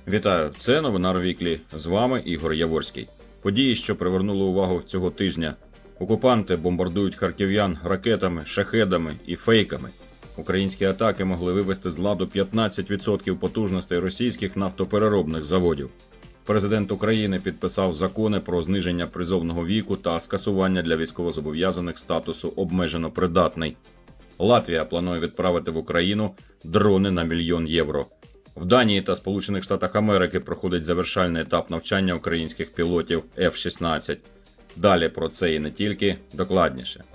Вітаю, це новина Віклі. З вами Ігор Яворський. Події, що привернули увагу цього тижня. Окупанти бомбардують харків'ян ракетами, шахедами і фейками. Українські атаки могли вивести з ладу 15% потужностей російських нафтопереробних заводів. Президент України підписав закони про зниження призовного віку та скасування для військовозобов'язаних статусу обмежено придатний. Латвія планує відправити в Україну дрони на 1 мільйон євро. В Данії та Сполучених Штатах Америки проходить завершальний етап навчання українських пілотів F-16. Далі про це і не тільки, докладніше.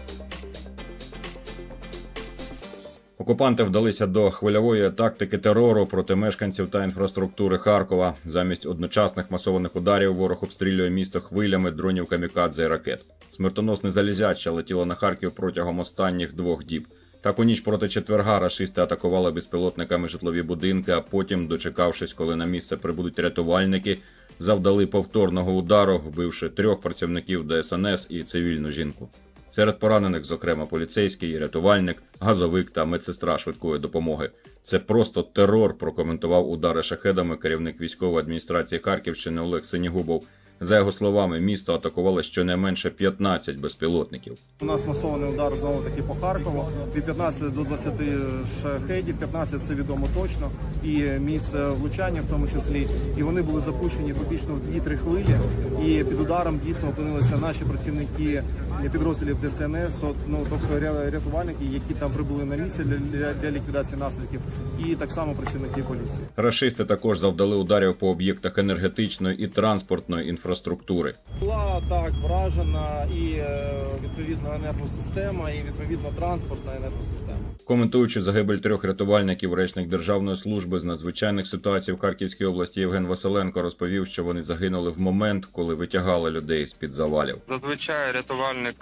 Окупанти вдалися до хвильової тактики терору проти мешканців та інфраструктури Харкова. Замість одночасних масованих ударів ворог обстрілює місто хвилями дронів камікадзе і ракет. Смертоносне залізяча летіло на Харків протягом останніх 2 діб. Так у ніч проти четверга рашисти атакували безпілотниками житлові будинки, а потім, дочекавшись, коли на місце прибудуть рятувальники, завдали повторного удару, вбивши 3 працівників ДСНС і цивільну жінку. Серед поранених, зокрема, поліцейський, рятувальник, газовик та медсестра швидкої допомоги. Це просто терор, прокоментував удари шахедами керівник військової адміністрації Харківщини Олег Синігубов. За його словами, місто атакувало щонайменше 15 безпілотників. У нас масований удар знову-таки по Харкову. Від 15 до 20 шахедів, 15 це відомо точно, і місце влучання в тому числі. І вони були запущені фактично в 2-3 хвилі. І під ударом дійсно опинилися наші працівники підрозділів ДСНС, тобто рятувальники, які там прибули на місце для ліквідації наслідків, і так само працівники поліції. Рашисти також завдали ударів по об'єктах енергетичної і транспортної інфраструктури. Була так вражена і відповідно енергосистема, і відповідно транспортна енергосистема. Коментуючи загибель 3 рятувальників, речник Державної служби з надзвичайних ситуацій в Харківській області Євген Василенко розповів, що вони загинули в момент, коли витягали людей з-під завалів. Зазвичай рятувальник,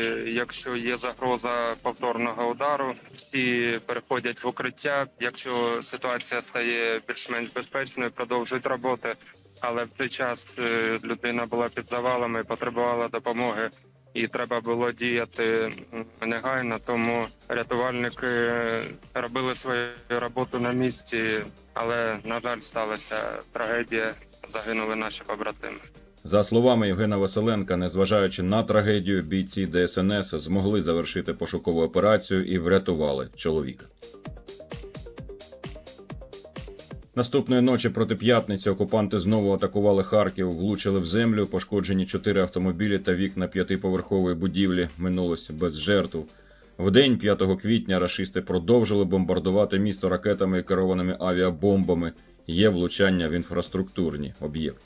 якщо є загроза повторного удару, всі переходять в укриття. Якщо ситуація стає більш-менш безпечною, продовжують роботи. Але в цей час людина була під завалами, потребувала допомоги і треба було діяти негайно. Тому рятувальники робили свою роботу на місці, але, на жаль, сталася трагедія, загинули наші побратими. За словами Євгена Василенка, незважаючи на трагедію, бійці ДСНС змогли завершити пошукову операцію і врятували чоловіка. Наступної ночі проти п'ятниці окупанти знову атакували Харків, влучили в землю, пошкоджені 4 автомобілі та вікна 5-поверхової будівлі, минулося без жертв. Вдень 5 квітня рашисти продовжили бомбардувати місто ракетами і керованими авіабомбами. Є влучання в інфраструктурні об'єкти.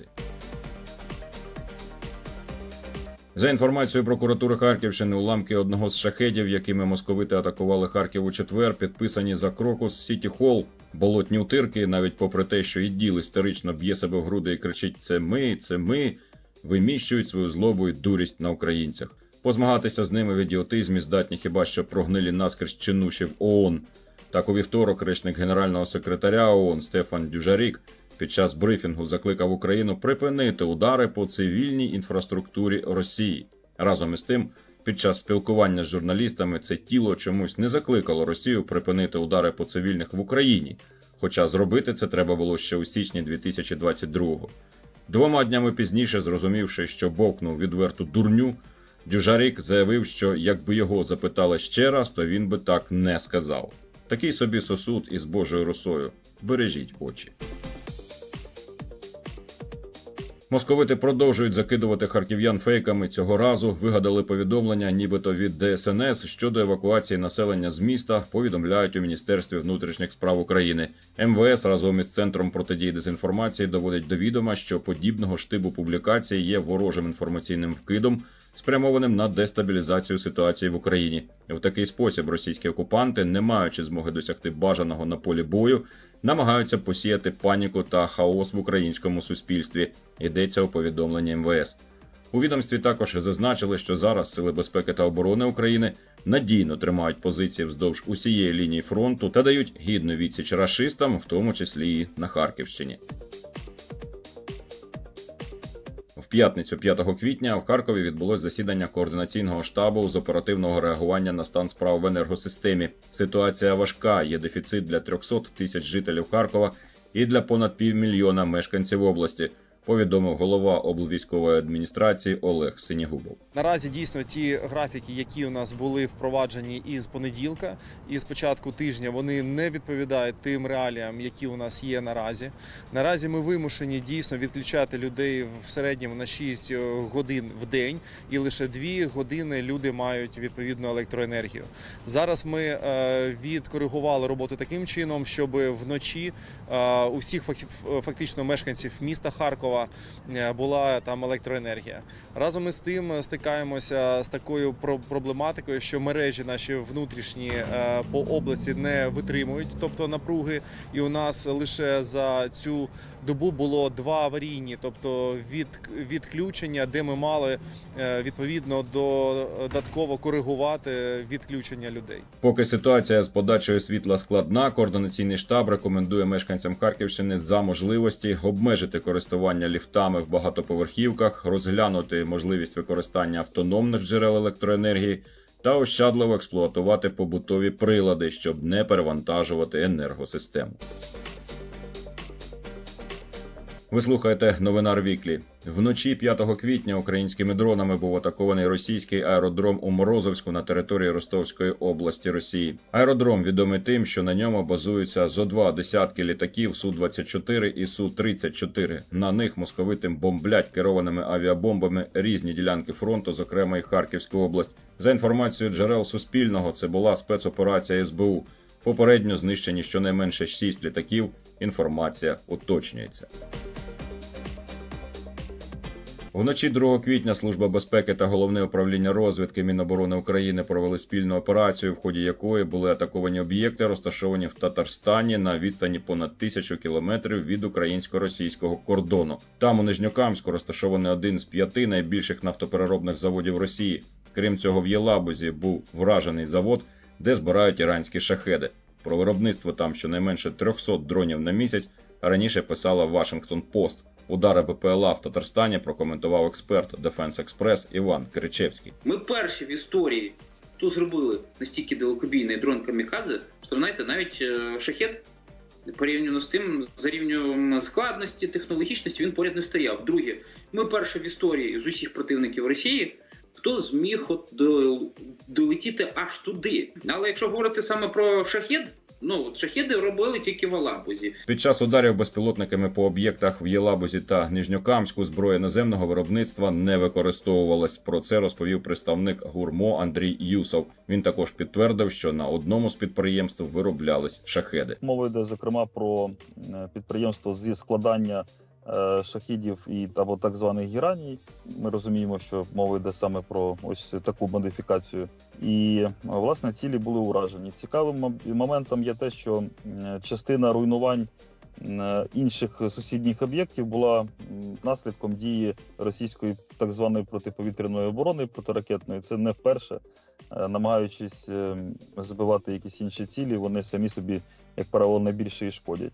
За інформацією прокуратури Харківщини, уламки одного з шахедів, якими московити атакували Харків у четвер, підписані за Крокус Сіті Холл. Болотні утирки, навіть попри те, що іділ істерично б'є себе в груди і кричить це ми», виміщують свою злобу і дурість на українцях. Позмагатися з ними в ідіотизмі здатні хіба що прогнилі наскрізь чинуші в ООН. Так у вівторок речник генерального секретаря ООН Стефан Дюжарік під час брифінгу закликав Україну припинити удари по цивільній інфраструктурі Росії. Разом із тим, під час спілкування з журналістами це тіло чомусь не закликало Росію припинити удари по цивільних в Україні, хоча зробити це треба було ще у січні 2022-го. 2 днями пізніше, зрозумівши, що бовкнув відверту дурню, Дюжарік заявив, що якби його запитали ще раз, то він би так не сказав. Такий собі сосуд із Божою росою. Бережіть очі. Московити продовжують закидувати харків'ян фейками. Цього разу вигадали повідомлення, нібито від ДСНС, щодо евакуації населення з міста, повідомляють у Міністерстві внутрішніх справ України. МВС разом із Центром протидії дезінформації доводить до відома, що подібного штибу публікації є ворожим інформаційним вкидом, спрямованим на дестабілізацію ситуації в Україні. В такий спосіб російські окупанти, не маючи змоги досягти бажаного на полі бою, намагаються посіяти паніку та хаос в українському суспільстві, йдеться у повідомленні МВС. У відомстві також зазначили, що зараз Сили безпеки та оборони України надійно тримають позиції вздовж усієї лінії фронту та дають гідну відсіч рашистам, в тому числі і на Харківщині. В п'ятницю 5 квітня в Харкові відбулось засідання координаційного штабу з оперативного реагування на стан справ в енергосистемі. Ситуація важка, є дефіцит для 300 тисяч жителів Харкова і для понад 500 000 мешканців області, повідомив голова облвійськової адміністрації Олег Синігубов. Наразі дійсно ті графіки, які у нас були впроваджені із понеділка, і з початку тижня, вони не відповідають тим реаліям, які у нас є наразі. Наразі ми вимушені дійсно відключати людей в середньому на 6 годин в день, і лише 2 години люди мають відповідну електроенергію. Зараз ми відкоригували роботу таким чином, щоб вночі у всіх фактично мешканців міста Харкова була там електроенергія. Разом із тим стикаємося з такою проблематикою, що мережі наші внутрішні по області не витримують, тобто напруги, і у нас лише за цю добу було 2 аварійні, тобто відключення, де ми мали відповідно додатково коригувати відключення людей. Поки ситуація з подачею світла складна, координаційний штаб рекомендує мешканцям Харківщини за можливості обмежити користування ліфтами в багатоповерхівках, розглянути можливість використання автономних джерел електроенергії та ощадливо експлуатувати побутові прилади, щоб не перевантажувати енергосистему. Ви слухаєте Новинар Віклі. Вночі 5 квітня українськими дронами був атакований російський аеродром у Морозовську на території Ростовської області Росії. Аеродром відомий тим, що на ньому базуються зо 2 десятки літаків Су-24 і Су-34. На них московитим бомблять керованими авіабомбами різні ділянки фронту, зокрема і Харківську область. За інформацією джерел Суспільного, це була спецоперація СБУ. Попередньо знищені щонайменше 6 літаків. Інформація уточнюється. Вночі 2 квітня Служба безпеки та Головне управління розвідки Міноборони України провели спільну операцію, в ході якої були атаковані об'єкти, розташовані в Татарстані на відстані понад 1000 кілометрів від українсько-російського кордону. Там у Нижньокамську розташований один з 5 найбільших нафтопереробних заводів Росії. Крім цього, в Єлабузі був вражений завод, де збирають іранські шахеди. Про виробництво там щонайменше 300 дронів на місяць раніше писала Washington Post. Удари БПЛА в Татарстані прокоментував експерт Defense Express Іван Кричевський. Ми перші в історії, хто зробили настільки далекобійний дрон камікадзе, що, знаєте, навіть шахед порівняно з тим, за рівнем складності, технологічності, він поряд не стояв. Друге, ми перші в історії з усіх противників Росії, хто зміг долетіти аж туди. Але якщо говорити саме про шахед, шахеди робили тільки в Алабузі. Під час ударів безпілотниками по об'єктах в Єлабузі та Нижньокамську зброя наземного виробництва не використовувалась. Про це розповів представник ГУРМО Андрій Юсов. Він також підтвердив, що на одному з підприємств вироблялись шахеди. Мова йде, зокрема, про підприємство зі складання шахідів або так званих гераній. Ми розуміємо, що мова йде саме про ось таку модифікацію. І, власне, цілі були уражені. Цікавим моментом є те, що частина руйнувань інших сусідніх об'єктів була наслідком дії російської так званої протиповітряної оборони протиракетної. Це не вперше. Намагаючись збивати якісь інші цілі, вони самі собі, як правило, найбільше і шкодять.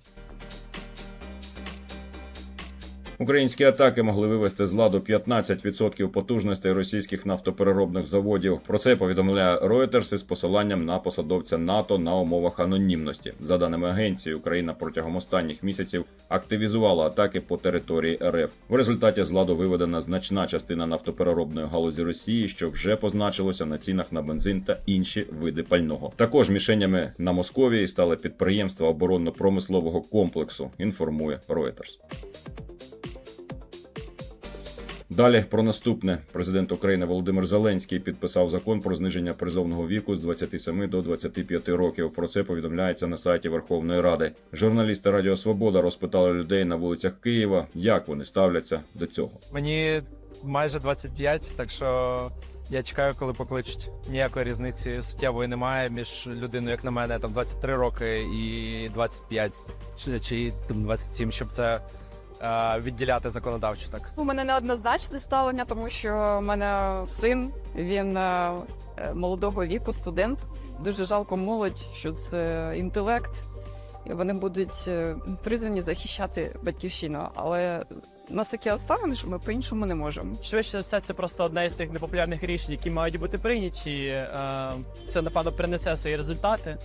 Українські атаки могли вивести з ладу 15% потужностей російських нафтопереробних заводів. Про це повідомляє Reuters із посиланням на посадовця НАТО на умовах анонімності. За даними агенції, Україна протягом останніх місяців активізувала атаки по території РФ. В результаті з ладу виведена значна частина нафтопереробної галузі Росії, що вже позначилося на цінах на бензин та інші види пального. Також мішенями на Московії стали підприємства оборонно-промислового комплексу, інформує Reuters. Далі про наступне. Президент України Володимир Зеленський підписав закон про зниження призовного віку з 27 до 25 років. Про це повідомляється на сайті Верховної Ради. Журналісти Радіо Свобода розпитали людей на вулицях Києва, як вони ставляться до цього. Мені майже 25, так що я чекаю, коли покличуть. Ніякої різниці суттєвої немає між людиною, як на мене, там 23 роки і 25, чи 27, щоб це відділяти законодавчо так. У мене неоднозначне ставлення, тому що в мене син, він молодого віку, студент. Дуже жалко молодь, що це інтелект, і вони будуть призвані захищати батьківщину. Але у нас такі обставини, що ми по-іншому не можемо. Швидше за все, це просто одне із тих непопулярних рішень, які мають бути прийняті. Це, напевно, принесе свої результати.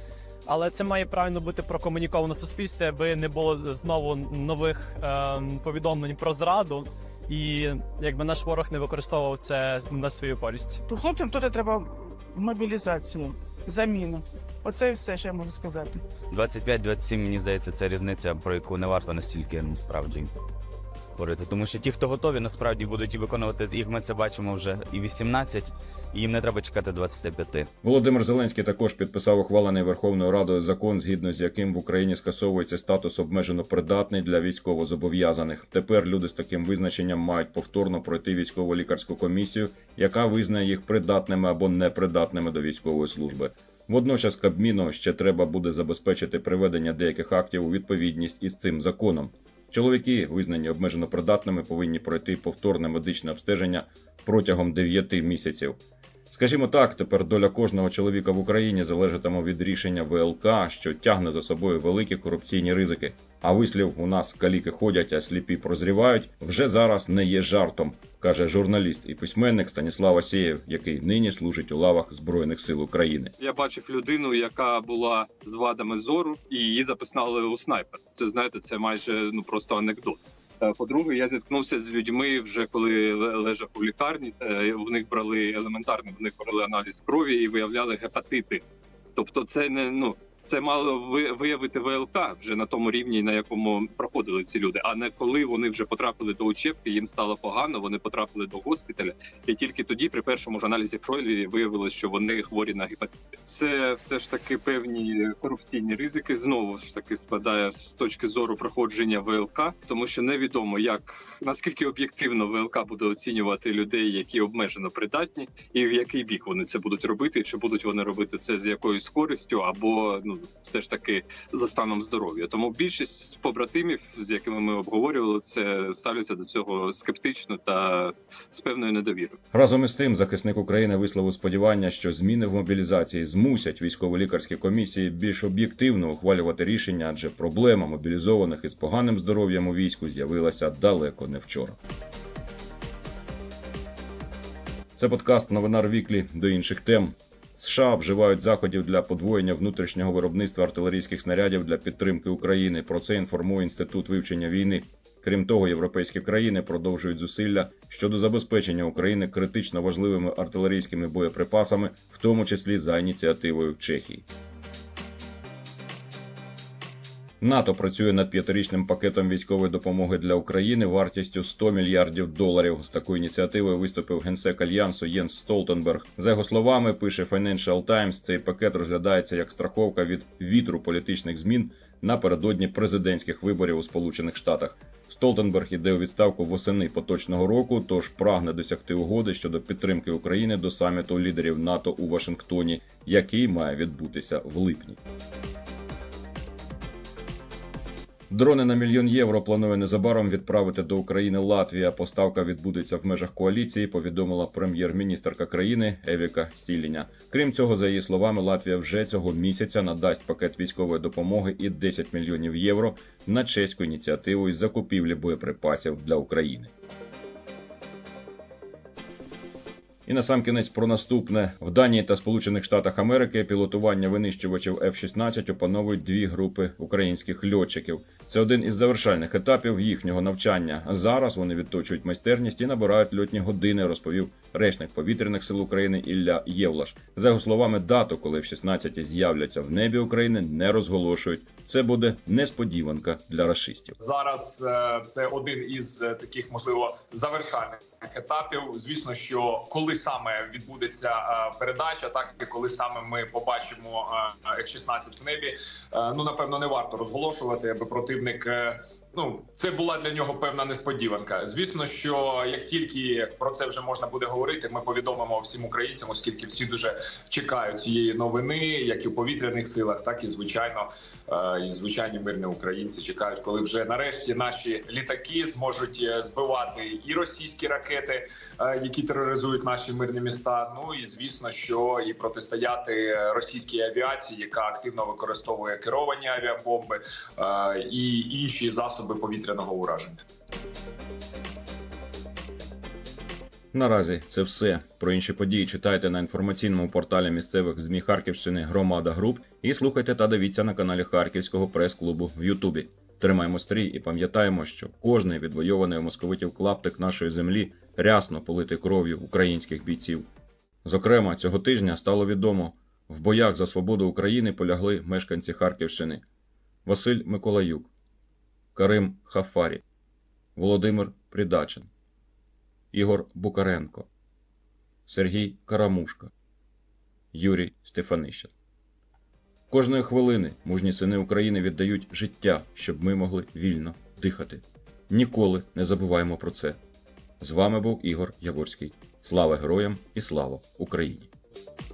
але це має правильно бути прокомуніковано в суспільстві, аби не було знову нових повідомлень про зраду. І якби наш ворог не використовував це на свою користь. То хлопцям теж треба мобілізацію, заміну. Оце і все, що я можу сказати. 25-27, мені здається, це різниця, про яку не варто настільки насправді говорити. Тому що ті, хто готові, насправді будуть і виконувати, їх ми це бачимо вже і 18, і їм не треба чекати 25. Володимир Зеленський також підписав ухвалений Верховною Радою закон, згідно з яким в Україні скасовується статус обмежено придатний для військовозобов'язаних. Тепер люди з таким визначенням мають повторно пройти військово-лікарську комісію, яка визнає їх придатними або непридатними до військової служби. Водночас Кабміну ще треба буде забезпечити приведення деяких актів у відповідність із цим законом. Чоловіки, визнані обмежено придатними, повинні пройти повторне медичне обстеження протягом 9 місяців. Скажімо так, тепер доля кожного чоловіка в Україні залежатиме від рішення ВЛК, що тягне за собою великі корупційні ризики. А вислів «у нас каліки ходять, а сліпі прозрівають» вже зараз не є жартом, каже журналіст і письменник Станіслав Асєєв, який нині служить у лавах Збройних сил України. Я бачив людину, яка була з вадами зору, і її записали у снайпер. Це, знаєте, це майже просто анекдот. По-друге, я зіткнувся з людьми вже коли лежав у лікарні. В них брали аналіз крові і виявляли гепатити. Тобто це не це мало виявити ВЛК вже на тому рівні, на якому проходили ці люди, а не коли вони вже потрапили до учебки, їм стало погано, вони потрапили до госпіталя, і тільки тоді при першому ж аналізі крові виявилось, що вони хворі на гепатити. Це все ж таки певні корупційні ризики, знову ж таки складає з точки зору проходження ВЛК, тому що невідомо, наскільки об'єктивно ВЛК буде оцінювати людей, які обмежено придатні, і в який бік вони це будуть робити, чи будуть вони робити це з якоюсь користю, або все ж таки за станом здоров'я. Тому більшість побратимів, з якими ми обговорювали, це ставляться до цього скептично та з певною недовірою. Разом із тим, захисник України висловив сподівання, що зміни в мобілізації змусять військово-лікарські комісії більш об'єктивно ухвалювати рішення, адже проблема мобілізованих із поганим здоров'ям у війську з'явилася далеко не вчора. Це подкаст «Новинар Віклі». До інших тем. США вживають заходів для подвоєння внутрішнього виробництва артилерійських снарядів для підтримки України. Про це інформує Інститут вивчення війни. Крім того, європейські країни продовжують зусилля щодо забезпечення України критично важливими артилерійськими боєприпасами, в тому числі за ініціативою Чехії. НАТО працює над 5-річним пакетом військової допомоги для України вартістю $100 мільярдів. З такою ініціативою виступив генсек Альянсу Єнс Столтенберг. За його словами, пише Financial Times, цей пакет розглядається як страховка від вітру політичних змін напередодні президентських виборів у Сполучених Штатах. Столтенберг іде у відставку восени поточного року, тож прагне досягти угоди щодо підтримки України до саміту лідерів НАТО у Вашингтоні, який має відбутися в липні. Дрони на $1 мільйон планує незабаром відправити до України Латвія. Поставка відбудеться в межах коаліції, повідомила прем'єр-міністерка країни Евіка Сіліня. Крім цього, за її словами, Латвія вже цього місяця надасть пакет військової допомоги і $10 мільйонів на чеську ініціативу із закупівлі боєприпасів для України. І насамкінець про наступне. В Данії та Сполучених Штатах Америки пілотування винищувачів F-16 опановують 2 групи українських льотчиків. Це один із завершальних етапів їхнього навчання. Зараз вони відточують майстерність і набирають льотні години, розповів речник Повітряних сил України Ілля Євлаш. За його словами, дату, коли F-16 з'являться в небі України, не розголошують. Це буде несподіванка для рашистів. Зараз це один із таких, можливо, завершальних етапів. Звісно, що коли саме відбудеться передача, так і коли саме ми побачимо F-16 в небі, напевно, не варто розголошувати, аби противник, це була для нього певна несподіванка. Звісно, що як тільки про це вже можна буде говорити, ми повідомимо всім українцям, оскільки всі дуже чекають цієї новини, як і в повітряних силах, так і звичайні мирні українці чекають, коли вже нарешті наші літаки зможуть збивати і російські ракети, які тероризують наші мирні міста. І звісно, що і протистояти російській авіації, яка активно використовує керовані авіабомби і інші засоби повітряного ураження. Наразі це все. Про інші події читайте на інформаційному порталі місцевих ЗМІ Харківщини «Громада Груп» і слухайте та дивіться на каналі Харківського прес-клубу в Ютубі. Тримаємо стрій і пам'ятаємо, що кожний відвойований у московитів клаптик нашої землі рясно политий кров'ю українських бійців. Зокрема, цього тижня стало відомо, в боях за свободу України полягли мешканці Харківщини: Василь Миколаюк, Карим Хафарі, Володимир Придачин, Ігор Букаренко, Сергій Карамушка, Юрій Стефанищин. Кожної хвилини мужні сини України віддають життя, щоб ми могли вільно дихати. Ніколи не забуваємо про це. З вами був Ігор Яворський. Слава героям і слава Україні!